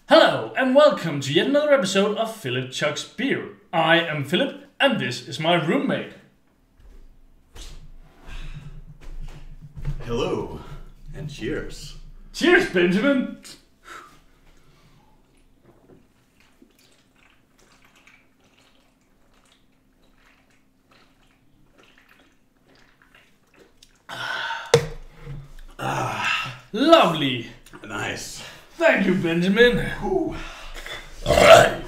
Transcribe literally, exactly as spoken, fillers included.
Hello and welcome to yet another episode of Philip Chuck's Beer. I am Philip and this is my roommate. Hello and cheers. Cheers, Benjamin! Ah, lovely. Nice. Thank you, Benjamin. Ooh. Alright.